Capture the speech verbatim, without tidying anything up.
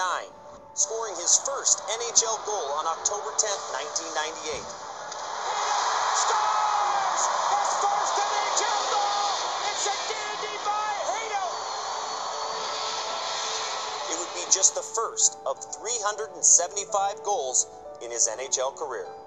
nine, scoring his first N H L goal on October tenth, nineteen ninety-eight. Scores! His first N H L goal! It's a dandy by Hejduk! It would be just the first of three hundred seventy-five goals in his N H L career.